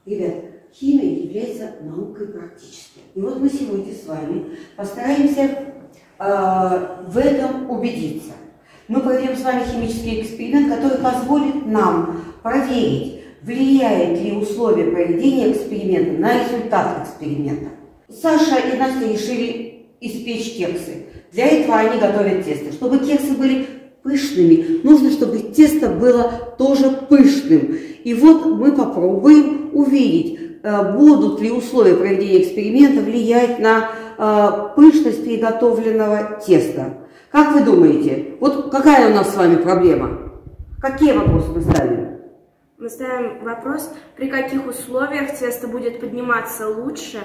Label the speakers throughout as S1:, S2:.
S1: Ребят, химия является наукой практической. И вот мы сегодня с вами постараемся в этом убедиться. Мы проведем с вами химический эксперимент, который позволит нам проверить, влияет ли условия проведения эксперимента на результат эксперимента. Саша и Настя решили испечь кексы. Для этого они готовят тесто. Чтобы кексы были пышными, нужно, чтобы тесто было тоже пышным. И вот мы попробуем увидеть, будут ли условия проведения эксперимента влиять на пышность приготовленного теста. Как вы думаете, вот какая у нас с вами проблема? Какие вопросы мы ставим?
S2: Мы ставим вопрос, при каких условиях тесто будет подниматься лучше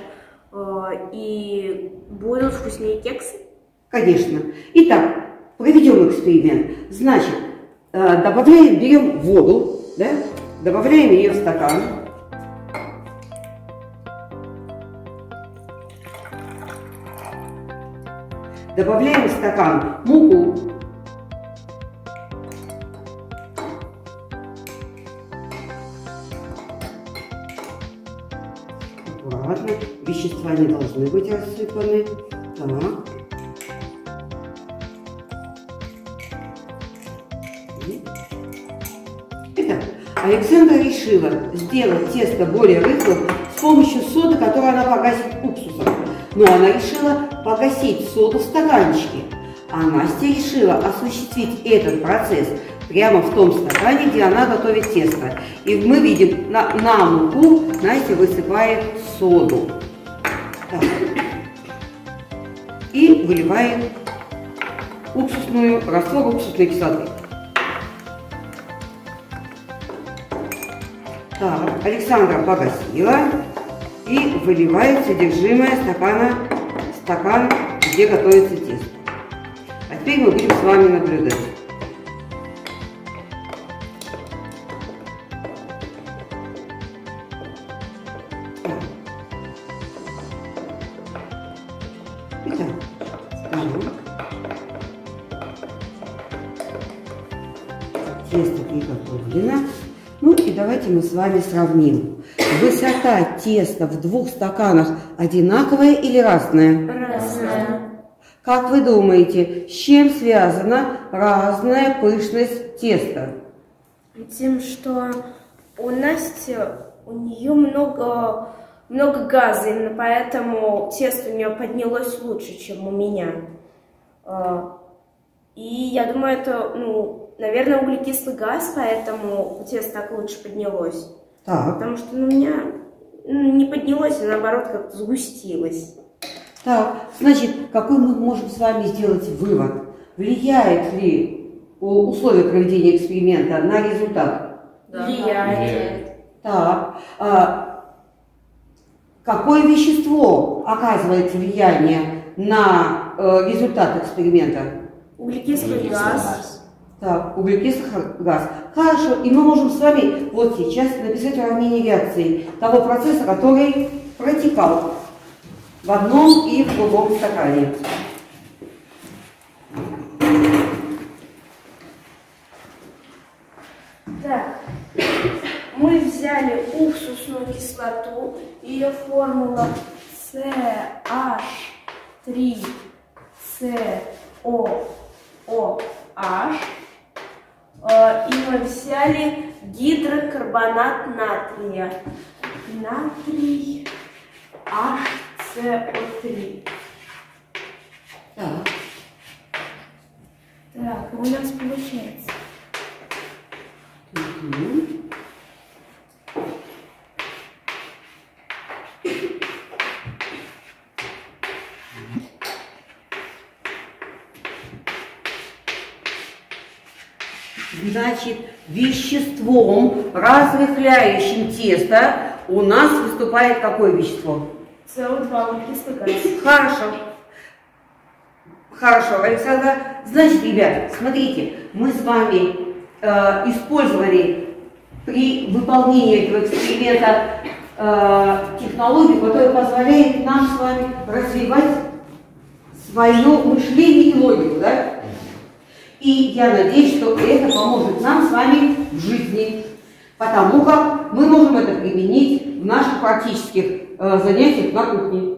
S2: и будут вкуснее кексы?
S1: Конечно. Итак, проведем эксперимент. Значит, берем воду, да? Добавляем ее в стакан. Добавляем в стакан муку. Аккуратно. Вещества не должны быть рассыпаны. Так. Итак, Александра решила сделать тесто более рыхлым с помощью соды, которую она погасит уксусом. Но она решила погасить соду в стаканчике. А Настя решила осуществить этот процесс прямо в том стакане, где она готовит тесто. И мы видим, на муку Настя высыпает соду. Так. И выливает раствор уксусной кислоты. Так, Александра погасила и выливает содержимое стакана в стакан, где готовится тесто. А теперь мы будем с вами наблюдать. Итак, тесто приготовлено. Ну и давайте мы с вами сравним. Высота теста в двух стаканах одинаковая или разная?
S2: Разная.
S1: Как вы думаете, с чем связана разная пышность теста?
S2: Тем, что у Насти, у нее много газа, именно поэтому тесто у нее поднялось лучше, чем у меня. И я думаю, это, наверное, углекислый газ, поэтому тесто так лучше поднялось.
S1: Так.
S2: Потому что у меня не поднялось, а наоборот как-то сгустилось.
S1: Так, значит, какой мы можем с вами сделать вывод? Влияет ли условия проведения эксперимента на результат?
S2: Да. Влияет.
S1: Так, какое вещество оказывает влияние на результат эксперимента?
S2: Углекислый газ.
S1: Так, углекислый газ. Хорошо, и мы можем с вами вот сейчас написать уравнение реакции того процесса, который протекал в одном и в другом стакане.
S2: Так, мы взяли уксусную кислоту, ее формула CH3COOH. И мы взяли гидрокарбонат натрия. Натрий HCO3.
S1: Так.
S2: Так, у нас получается.
S1: Значит, веществом, разрыхляющим тесто, у нас выступает какое вещество?
S2: СО2, углекислый газ.
S1: Хорошо. Хорошо, Александра. Значит, ребята, смотрите, мы с вами использовали при выполнении этого эксперимента технологию, которая позволяет нам с вами развивать свое мышление и логику, да? И я надеюсь, что это поможет нам с вами в жизни. потому как мы можем это применить в наших практических занятиях на кухне.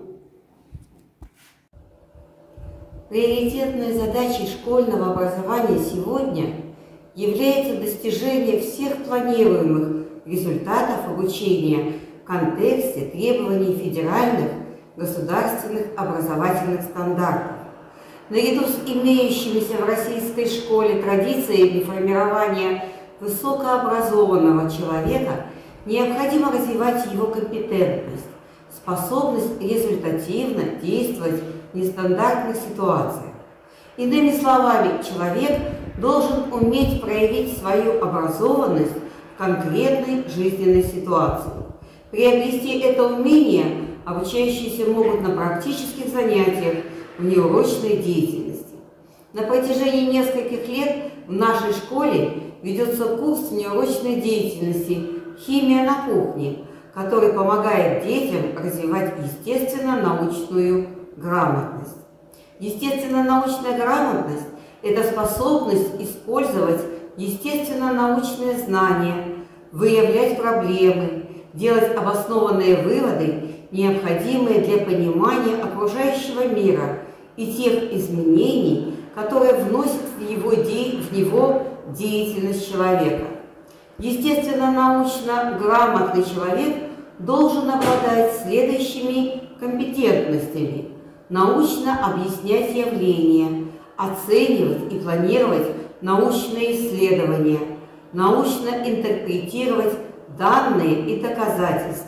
S1: Приоритетной задачей школьного образования сегодня является достижение всех планируемых результатов обучения в контексте требований федеральных государственных образовательных стандартов. Наряду с имеющимися в российской школе традициями формирования высокообразованного человека необходимо развивать его компетентность, способность результативно действовать в нестандартных ситуациях. Иными словами, человек должен уметь проявить свою образованность в конкретной жизненной ситуации. Приобрести это умение обучающиеся могут на практических занятиях в неурочной деятельности. На протяжении нескольких лет в нашей школе ведется курс неурочной деятельности «Химия на кухне», который помогает детям развивать естественно-научную грамотность. Естественно-научная грамотность – это способность использовать естественно-научные знания, выявлять проблемы, делать обоснованные выводы, необходимые для понимания окружающего мира и тех изменений, которые вносят в него деятельность человека. Естественно-научно грамотный человек должен обладать следующими компетентностями: научно объяснять явления, оценивать и планировать научные исследования, научно интерпретировать данные и доказательства.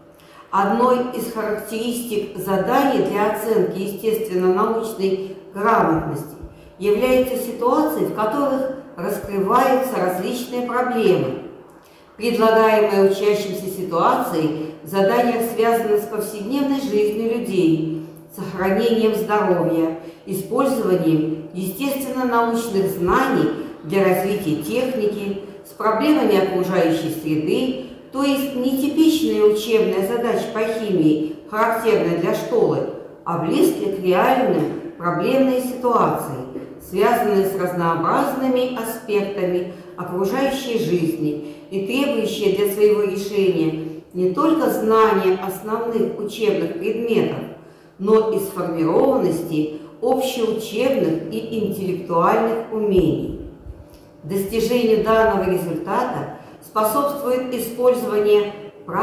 S1: Одной из характеристик заданий для оценки естественно-научной грамотности являются ситуации, в которых раскрываются различные проблемы. Предлагаемые учащимся ситуации в заданиях связаны с повседневной жизнью людей, сохранением здоровья, использованием естественно-научных знаний для развития техники, с проблемами окружающей среды, то есть не типичные учебные задачи по химии, характерные для школы, а близкие к реальным проблемные ситуации, связанные с разнообразными аспектами окружающей жизни и требующие для своего решения не только знания основных учебных предметов, но и сформированности общеучебных и интеллектуальных умений. Достижению данного результата способствует использование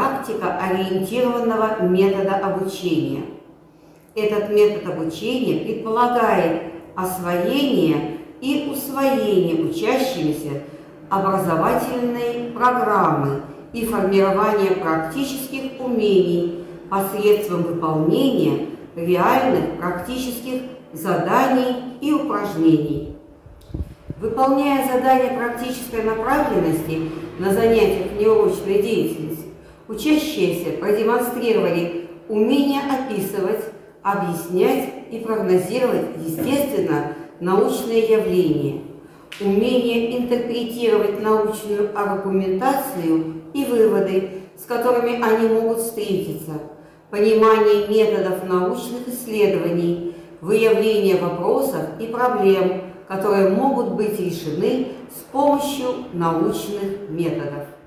S1: практикоориентированного метода обучения. Этот метод обучения предполагает освоение и усвоение учащимися образовательной программы и формирование практических умений посредством выполнения реальных практических заданий и упражнений. Выполняя задания практической направленности на занятиях неурочной деятельности, учащиеся продемонстрировали умение описывать, объяснять и прогнозировать естественно-научные явления, умение интерпретировать научную аргументацию и выводы, с которыми они могут встретиться, понимание методов научных исследований, выявление вопросов и проблем, которые могут быть решены с помощью научных методов.